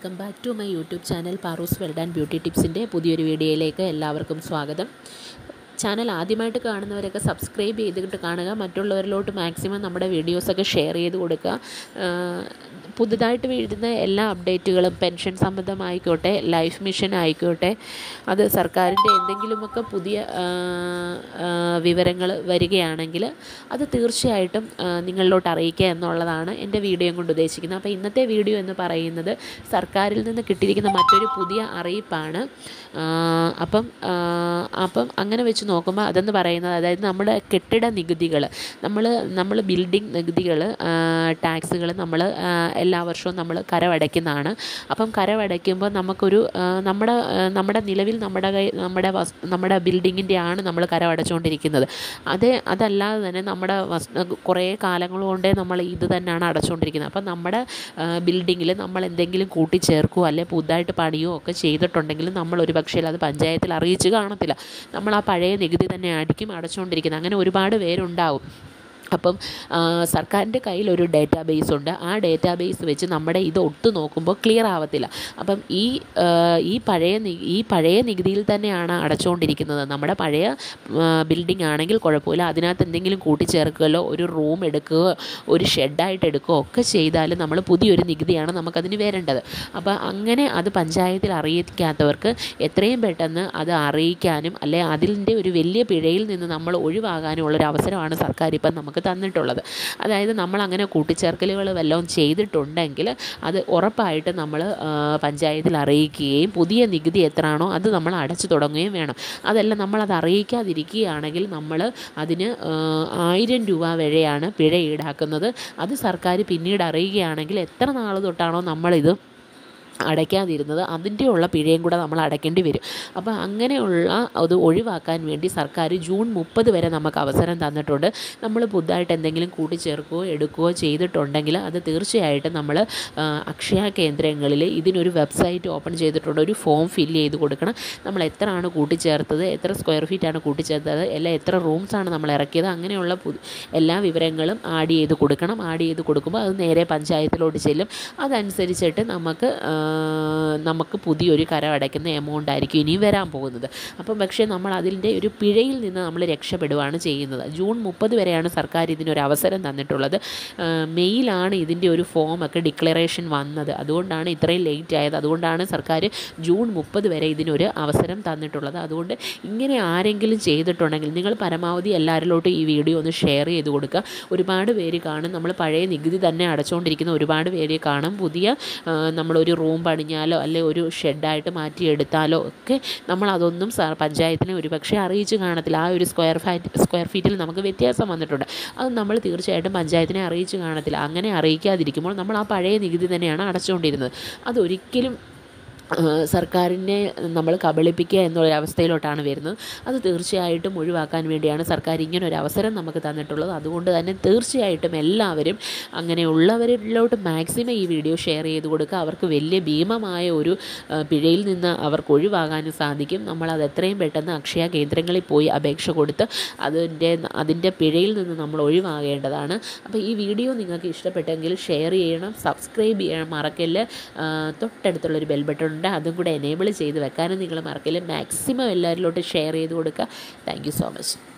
Welcome back to my YouTube channel Paru's world and beauty ടിപ്സിൻ്റെ പുതിയൊരു വീഡിയോയിലേക്ക് എല്ലാവർക്കും സ്വാഗതം. ചാനൽ ആദ്യമായിട്ട് കാണുന്നവരൊക്കെ സബ്സ്ക്രൈബ് ചെയ്തിട്ട് കാണുക, മറ്റുള്ളവരിലോട്ട് മാക്സിമം നമ്മുടെ വീഡിയോസൊക്കെ ഷെയർ ചെയ്ത് കൊടുക്കുക. പുതുതായിട്ട് വീഴുന്ന എല്ലാ അപ്ഡേറ്റുകളും പെൻഷൻ സംബന്ധമായിക്കോട്ടെ, ലൈഫ് മിഷൻ ആയിക്കോട്ടെ, അത് സർക്കാരിൻ്റെ എന്തെങ്കിലുമൊക്കെ പുതിയ വിവരങ്ങൾ വരികയാണെങ്കിൽ അത് തീർച്ചയായിട്ടും നിങ്ങളിലോട്ട് അറിയിക്കുക എന്നുള്ളതാണ് എൻ്റെ വീഡിയോ കൊണ്ട് ഉദ്ദേശിക്കുന്നത്. അപ്പോൾ ഇന്നത്തെ വീഡിയോ എന്ന് പറയുന്നത് സർക്കാരിൽ നിന്ന് കിട്ടിയിരിക്കുന്ന മറ്റൊരു പുതിയ അറിയിപ്പാണ്. അപ്പം അങ്ങനെ വെച്ച് നോക്കുമ്പോൾ അതെന്ന് പറയുന്നത്, അതായത് നമ്മുടെ കെട്ടിട നികുതികൾ, നമ്മൾ ബിൽഡിംഗ് നികുതികൾ, ടാക്സുകൾ നമ്മൾ എല്ലാ വർഷവും നമ്മൾ കരമടയ്ക്കുന്നതാണ്. അപ്പം കരമടയ്ക്കുമ്പോൾ നമുക്കൊരു നമ്മുടെ നിലവിൽ നമ്മുടെ ബിൽഡിങ്ങിൻ്റെ ആണ് നമ്മൾ കരമടച്ചുകൊണ്ടിരിക്കുന്നത്. അതല്ലാതെ തന്നെ നമ്മുടെ കുറേ കാലങ്ങൾ കൊണ്ടേ നമ്മൾ ഇത് തന്നെയാണ് അടച്ചുകൊണ്ടിരിക്കുന്നത്. അപ്പം നമ്മുടെ ബിൽഡിങ്ങിൽ നമ്മൾ എന്തെങ്കിലും കൂട്ടിച്ചേർക്കുകയോ അല്ലെ പുതുതായിട്ട് പണിയോ ഒക്കെ ചെയ്തിട്ടുണ്ടെങ്കിൽ നമ്മൾ ഒരു പക്ഷേ അത് പഞ്ചായത്തിൽ അറിയിച്ച് കാണത്തില്ല. നമ്മൾ ആ പഴയ നികുതി തന്നെ ആയിരിക്കും അടച്ചുകൊണ്ടിരിക്കുന്നത്. അങ്ങനെ ഒരുപാട് പേരുണ്ടാവും. അപ്പം സർക്കാരിൻ്റെ കയ്യിൽ ഒരു ഡേറ്റാബേസ് ഉണ്ട്. ആ ഡേറ്റാബേസ് വെച്ച് നമ്മുടെ ഇത് ഒത്തു നോക്കുമ്പോൾ ക്ലിയർ ആവത്തില്ല. അപ്പം ഈ പഴയ നികുതിയിൽ തന്നെയാണ് അടച്ചുകൊണ്ടിരിക്കുന്നത്. നമ്മുടെ പഴയ ബിൽഡിംഗ് ആണെങ്കിൽ കുഴപ്പമില്ല, അതിനകത്ത് എന്തെങ്കിലും കൂട്ടിച്ചേർക്കുകയോ ഒരു റൂം എടുക്കുകയോ ഒരു ഷെഡായിട്ട് എടുക്കുകയോ ഒക്കെ ചെയ്താൽ നമ്മൾ പുതിയൊരു നികുതിയാണ് നമുക്കതിന് വരേണ്ടത്. അപ്പോൾ അങ്ങനെ അത് പഞ്ചായത്തിൽ അറിയിക്കാത്തവർക്ക് എത്രയും പെട്ടെന്ന് അത് അറിയിക്കാനും അല്ലെ അതിൻ്റെ ഒരു വലിയ പിഴയിൽ നിന്ന് നമ്മൾ ഒഴിവാകാനും ഉള്ളൊരു അവസരമാണ് സർക്കാർ ഇപ്പം നമുക്ക് തന്നിട്ടുള്ളത്. അതായത് നമ്മൾ അങ്ങനെ കൂട്ടിച്ചേർക്കലുകൾ വല്ലതും ചെയ്തിട്ടുണ്ടെങ്കിൽ അത് ഉറപ്പായിട്ട് നമ്മൾ പഞ്ചായത്തിൽ അറിയിക്കുകയും പുതിയ നികുതി എത്രയാണോ അത് നമ്മൾ അടച്ചു തുടങ്ങുകയും വേണം. അതെല്ലാം നമ്മളത് അറിയിക്കാതിരിക്കുകയാണെങ്കിൽ നമ്മൾ അതിന് 1000 രൂപ വരെയാണ് പിഴ ഈടാക്കുന്നത്. അത് സർക്കാർ പിന്നീട് അറിയുകയാണെങ്കിൽ എത്ര നാൾ തൊട്ടാണോ നമ്മളിത് അടയ്ക്കാതിരുന്നത് അതിൻ്റെ ഉള്ള പിഴയും കൂടെ നമ്മൾ അടയ്ക്കേണ്ടി വരും. അപ്പോൾ അങ്ങനെയുള്ള അത് ഒഴിവാക്കാൻ വേണ്ടി സർക്കാർ ജൂൺ 30 വരെ നമുക്ക് അവസരം തന്നിട്ടുണ്ട്. നമ്മൾ പുതുതായിട്ട് എന്തെങ്കിലും കൂട്ടിച്ചേർക്കുകയോ എടുക്കുകയോ ചെയ്തിട്ടുണ്ടെങ്കിൽ അത് തീർച്ചയായിട്ടും നമ്മൾ അക്ഷയ കേന്ദ്രങ്ങളിൽ ഇതിനൊരു വെബ്സൈറ്റ് ഓപ്പൺ ചെയ്തിട്ടുണ്ട്. ഒരു ഫോം ഫില്ല് ചെയ്ത് കൊടുക്കണം. നമ്മൾ എത്രയാണ് കൂട്ടിച്ചേർത്തത്, എത്ര സ്ക്വയർ ഫീറ്റാണ് കൂട്ടിച്ചേർത്തത്, എല്ലാം എത്ര റൂംസാണ് നമ്മൾ ഇറക്കിയത്, അങ്ങനെയുള്ള എല്ലാ വിവരങ്ങളും ആഡ് ചെയ്ത് കൊടുക്കണം. ആഡ് ചെയ്ത് കൊടുക്കുമ്പോൾ അത് നേരെ പഞ്ചായത്തിലോട്ട് ചെല്ലും. അതനുസരിച്ചിട്ട് നമുക്ക് പുതിയൊരു കരം അടയ്ക്കുന്ന എമൗണ്ട് ആയിരിക്കും ഇനി വരാൻ പോകുന്നത്. അപ്പം പക്ഷേ നമ്മൾ അതിൻ്റെ ഒരു പിഴയിൽ നിന്ന് നമ്മൾ രക്ഷപ്പെടുകയാണ് ചെയ്യുന്നത്. ജൂൺ 30 വരെയാണ് സർക്കാർ ഇതിനൊരു അവസരം തന്നിട്ടുള്ളത്. മെയ്യിലാണ് ഇതിൻ്റെ ഒരു ഫോമൊക്കെ ഡിക്ലറേഷൻ വന്നത്. അതുകൊണ്ടാണ് ഇത്രയും ലേറ്റ് ആയത്. അതുകൊണ്ടാണ് സർക്കാർ ജൂൺ 30 വരെ ഇതിനൊരു അവസരം തന്നിട്ടുള്ളത്. അതുകൊണ്ട് ഇങ്ങനെ ആരെങ്കിലും ചെയ്തിട്ടുണ്ടെങ്കിൽ നിങ്ങൾ പരമാവധി എല്ലാവരിലോട്ടും ഈ വീഡിയോ ഒന്ന് ഷെയർ ചെയ്ത് കൊടുക്കുക. ഒരുപാട് പേര് കാണും, നമ്മൾ പഴയ നികുതി തന്നെ അടച്ചുകൊണ്ടിരിക്കുന്ന ഒരുപാട് പേര് കാണും. പുതിയ നമ്മളൊരു റൂം പണിഞ്ഞാലോ അല്ലെ ഒരു ഷെഡായിട്ട് മാറ്റിയെടുത്താലോ ഒക്കെ നമ്മളതൊന്നും പഞ്ചായത്തിനെ ഒരു പക്ഷേ അറിയിച്ച് കാണത്തില്ല. ആ ഒരു സ്ക്വയർ ഫീറ്റിൽ നമുക്ക് വ്യത്യാസം വന്നിട്ടുണ്ട്. അത് നമ്മൾ തീർച്ചയായിട്ടും പഞ്ചായത്തിനെ അറിയിച്ച് കാണത്തില്ല. അങ്ങനെ അറിയിക്കാതിരിക്കുമ്പോൾ നമ്മൾ ആ പഴയ നികുതി തന്നെയാണ് അടച്ചുകൊണ്ടിരുന്നത്. അതൊരിക്കലും സർക്കാരിനെ നമ്മൾ കബളിപ്പിക്കുക എന്നുള്ളൊരവസ്ഥയിലോട്ടാണ് വരുന്നത്. അത് തീർച്ചയായിട്ടും ഒഴിവാക്കാൻ വേണ്ടിയാണ് സർക്കാർ ഇങ്ങനൊരു അവസരം നമുക്ക് തന്നിട്ടുള്ളത്. അതുകൊണ്ട് തന്നെ തീർച്ചയായിട്ടും എല്ലാവരും അങ്ങനെയുള്ളവരിലോട്ട് മാക്സിമം ഈ വീഡിയോ ഷെയർ ചെയ്ത് കൊടുക്കുക. അവർക്ക് വലിയ ഭീമമായ ഒരു പിഴയിൽ നിന്ന് അവർക്ക് ഒഴിവാകാനും സാധിക്കും. നമ്മളത് എത്രയും പെട്ടെന്ന് അക്ഷയ കേന്ദ്രങ്ങളിൽ പോയി അപേക്ഷ കൊടുത്ത് അതിൻ്റെ പിഴയിൽ നിന്ന് നമ്മൾ ഒഴിവാകേണ്ടതാണ്. അപ്പോൾ ഈ വീഡിയോ നിങ്ങൾക്ക് ഇഷ്ടപ്പെട്ടെങ്കിൽ ഷെയർ ചെയ്യണം, സബ്സ്ക്രൈബ് ചെയ്യണം മറക്കല്ല. തൊട്ടടുത്തുള്ളൊരു ബെൽ ബട്ടൺ ഉണ്ട്, അതും കൂടെ എനേബിൾ ചെയ്ത് വെക്കാനും നിങ്ങൾ മറക്കില്ല. മാക്സിമം എല്ലാവരിലോട്ട് ഷെയർ ചെയ്ത് കൊടുക്കുക. Thank you so much.